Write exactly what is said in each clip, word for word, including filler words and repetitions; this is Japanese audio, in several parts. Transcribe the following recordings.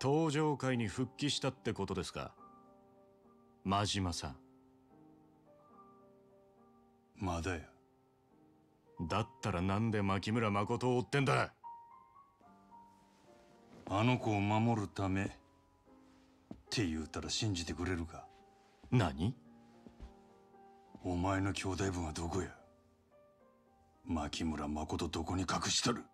登場界に復帰したってことですか、真島さん。 まだや。 だったらなんで牧村誠を追ってんだ。 あの子を守るためって言うたら信じてくれるか。 何？ お前の兄弟分はどこや。牧村誠どこに隠しとる。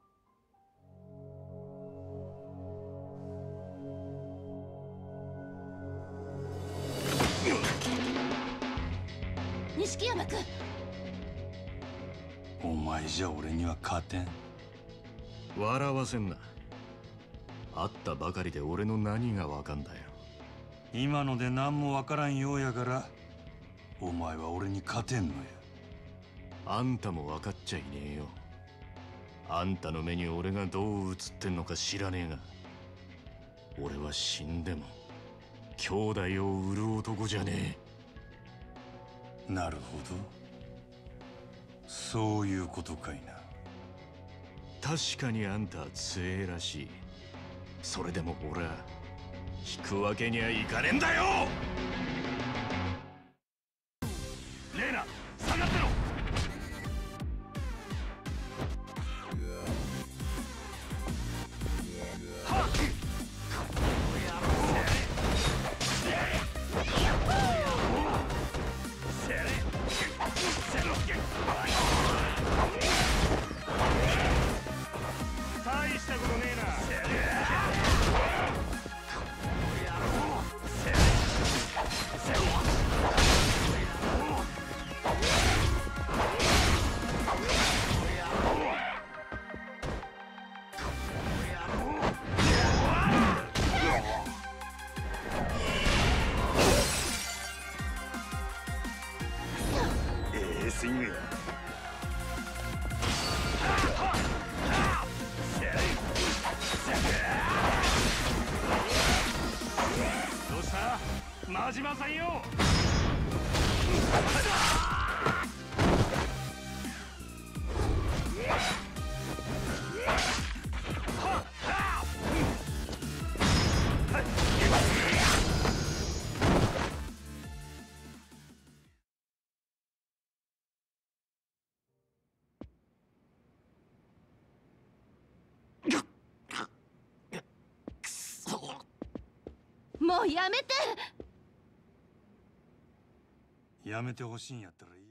錦山君、 お前じゃ俺には勝てん。 笑わせんな。会ったばかりで俺の何がわかんだよ。 今ので何もわからんようやから、お前は俺に勝てんのや。 あんたも分かっちゃいねえよ。あんたの目に俺がどう映ってんのか知らねえが、俺は死んでも兄弟を売る男じゃねえ。なるほど、そういうことかいな。 確かにあんたは強えらしい。それでも俺は引くわけにはいかねえんだよ。 レイナ、下がってろ。大したことねえな。ええスイングや。どうした、真島さんよ。 もうやめて。 やめてほしいんやったら